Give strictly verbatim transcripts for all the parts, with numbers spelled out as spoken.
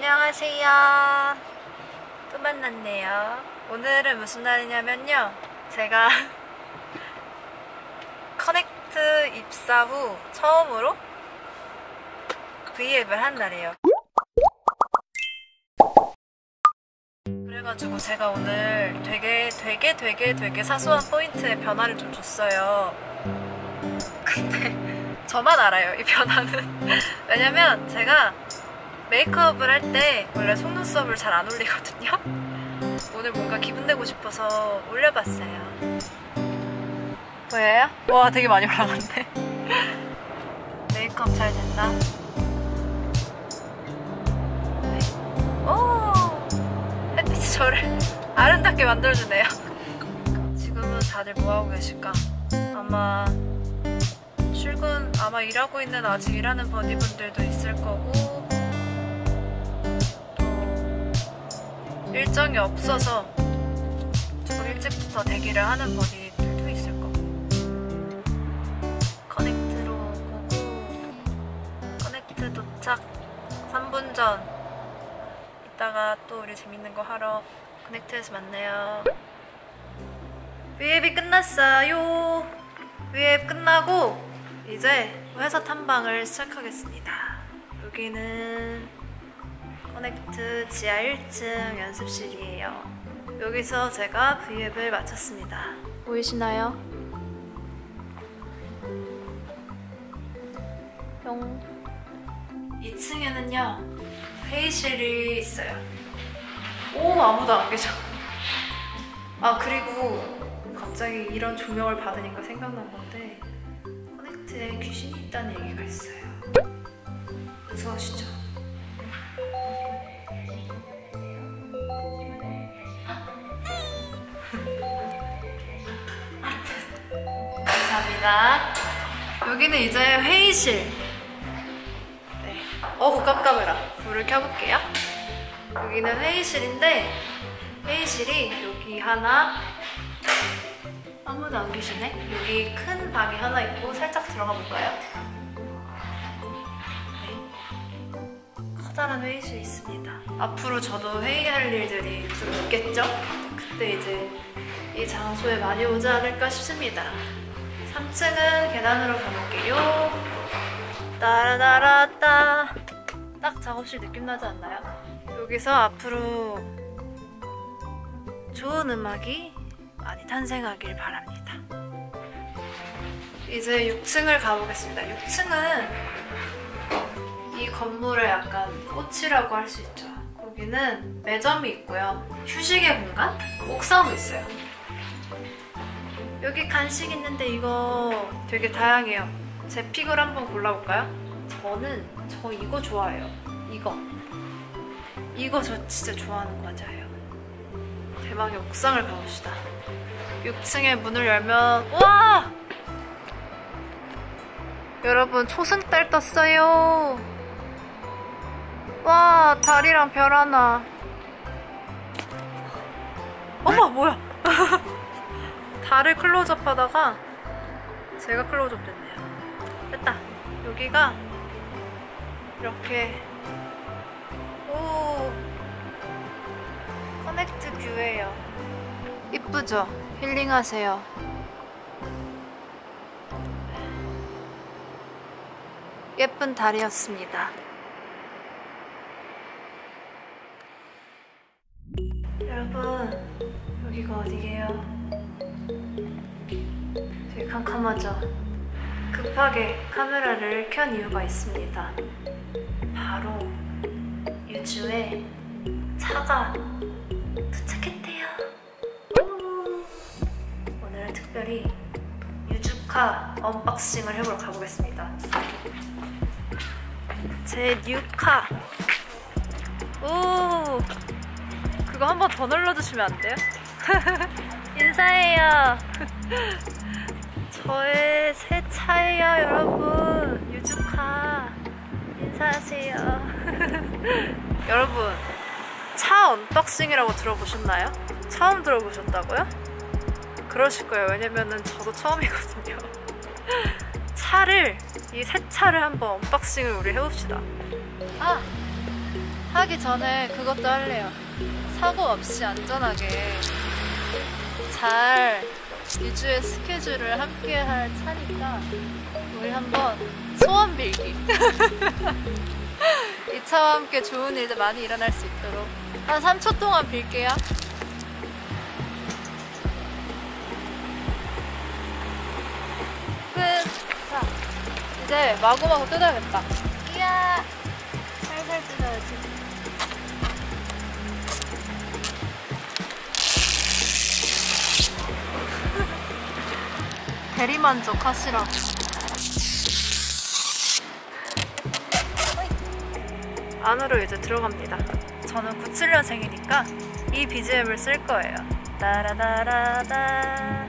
안녕하세요. 또 만났네요. 오늘은 무슨 날이냐면요, 제가 커넥트 입사 후 처음으로 브이앱을 한 날이에요. 그래가지고 제가 오늘 되게 되게 되게 되게 사소한 포인트에 변화를 좀 줬어요. 근데 저만 알아요, 이 변화는. 왜냐면 제가 메이크업을 할 때 원래 속눈썹을 잘 안 올리거든요. 오늘 뭔가 기분 내고 싶어서 올려봤어요. 보여요? 와, 되게 많이 올라갔네. 메이크업 잘 됐나? 네. 오! 햇빛이 저를 아름답게 만들어주네요. 지금은 다들 뭐하고 계실까? 아마 출근, 아마 일하고 있는, 아직 일하는 버디분들도 있을 거고, 일정이 없어서 조금 일찍부터 대기를 하는 버디들도 있을 거고. 커넥트로 오고, 커넥트 도착 삼 분 전. 이따가 또 우리 재밌는 거 하러 커넥트에서 만나요. 브이앱이 끝났어요. 브이앱 끝나고 이제 회사 탐방을 시작하겠습니다. 여기는 커넥트 지하 일 층 연습실이에요. 여기서 제가 브이앱을 마쳤습니다. 보이시나요? 뿅. 이 층에는요 회의실이 있어요. 오, 아무도 안 계셔. 아, 그리고 갑자기 이런 조명을 받으니까 생각난 건데, 커넥트에 귀신이 있다는 얘기가 있어요. 무서우시죠? 감사합니다. 여기는 이제 회의실. 네. 어구, 깜깜해라. 불을 켜볼게요. 여기는 회의실인데, 회의실이 여기 하나, 아무도 안 계시네? 여기 큰 방이 하나 있고, 살짝 들어가 볼까요? 네. 커다란 회의실이 있습니다. 앞으로 저도 회의할 일들이 좀 있겠죠? 그때 이제 이 장소에 많이 오지 않을까 싶습니다. 삼 층은 계단으로 가볼게요. 따라따라따. 딱 작업실 느낌 나지 않나요? 여기서 앞으로 좋은 음악이 많이 탄생하길 바랍니다. 이제 육 층을 가보겠습니다. 육 층은 이 건물의 약간 꽃이라고 할 수 있죠. 거기는 매점이 있고요, 휴식의 공간? 옥상도 있어요. 여기 간식 있는데 이거 되게 다양해요. 제 픽을 한번 골라볼까요? 저는 저 이거 좋아해요. 이거 이거 저 진짜 좋아하는 과자예요. 대망의 옥상을 가봅시다. 육 층에 문을 열면, 와! 여러분, 초승달 떴어요. 와, 달이랑 별 하나. 어머, 뭐야? 달을 클로즈업 하다가 제가 클로즈업 됐네요. 됐다. 여기가 이렇게, 오, 커넥트 뷰예요. 이쁘죠? 힐링하세요. 예쁜 달이었습니다. 여러분, 여기가 어디게요? 되게 캄캄하죠? 급하게 카메라를 켠 이유가 있습니다. 바로 유주에 차가 도착했대요. 오늘은 특별히 유주카 언박싱을 해보러 가보겠습니다. 제 뉴카. 오, 그거 한 번 더 눌러주시면 안 돼요? 인사해요. 저의 새 차예요, 여러분. 유주카. 인사하세요. 여러분, 차 언박싱이라고 들어보셨나요? 처음 들어보셨다고요? 그러실 거예요. 왜냐면은 저도 처음이거든요. 차를, 이 새 차를 한번 언박싱을 우리 해봅시다. 아! 하기 전에 그것도 할래요. 사고 없이 안전하게 잘 이주의 스케줄을 함께 할 차니까 우리 한번 소원 빌기. 이 차와 함께 좋은 일들 많이 일어날 수 있도록 한 삼 초 동안 빌게요. 끝! 자, 이제 마구마구 뜯어야겠다. 이야! 살살 뜯어야지. 대리만족 하시라고. 안으로 이제 들어갑니다. 저는 구십칠 년생이니까 이 비지엠을 쓸 거예요. 따라다라다.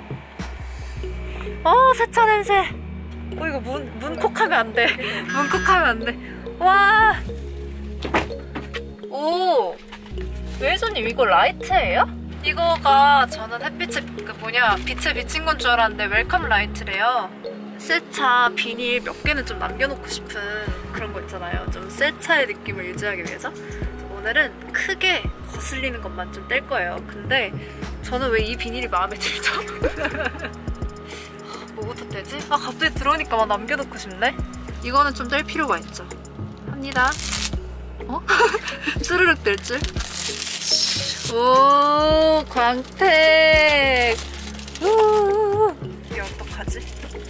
어, 세차 냄새. 어, 이거 문, 문콕하면 안 돼. 문콕하면 안 돼. 와. 오. 메이저님, 이거 라이트예요? 이거가 저는 햇빛에 그 뭐냐 빛에 비친 건 줄 알았는데 웰컴 라이트래요. 새 차 비닐 몇 개는 좀 남겨놓고 싶은 그런 거 있잖아요. 좀 새 차의 느낌을 유지하기 위해서 오늘은 크게 거슬리는 것만 좀 뗄 거예요. 근데 저는 왜 이 비닐이 마음에 들죠? 뭐부터 떼지? 아, 갑자기 들어오니까 막 남겨놓고 싶네. 이거는 좀 뗄 필요가 있죠. 합니다. 어? 스르륵 될 줄. 오, 광택. 우, 이게 어떡하지?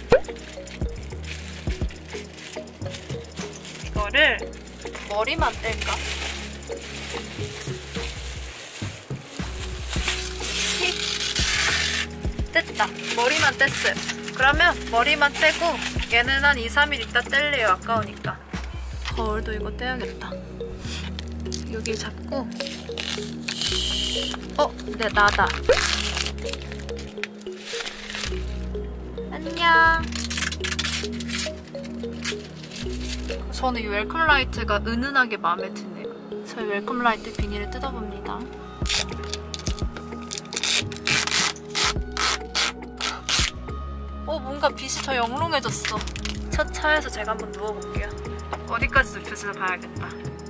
이거를 머리만 뗄까? 뗐다. 머리만 뗐어요. 그러면 머리만 떼고 얘는 한 이, 삼 일 있다 뗄래요. 아까우니까. 거울도 이거 떼야겠다. 여기 잡고. 어? 네, 나다. 안녕. 저는 이 웰컴 라이트가 은은하게 마음에 드네요. 저희 웰컴 라이트 비닐을 뜯어봅니다. 어, 뭔가 빛이 더 영롱해졌어. 첫 차에서 제가 한번 누워볼게요. 어디까지 눕혀지나 봐야겠다.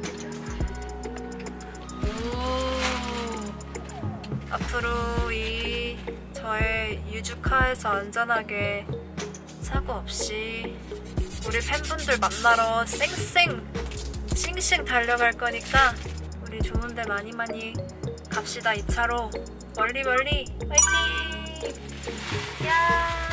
앞으로 이 저의 유주카에서 안전하게 사고 없이 우리 팬분들 만나러 쌩쌩 싱싱 달려갈 거니까 우리 좋은 데 많이 많이 갑시다. 이 차로 멀리 멀리 화이팅! 야!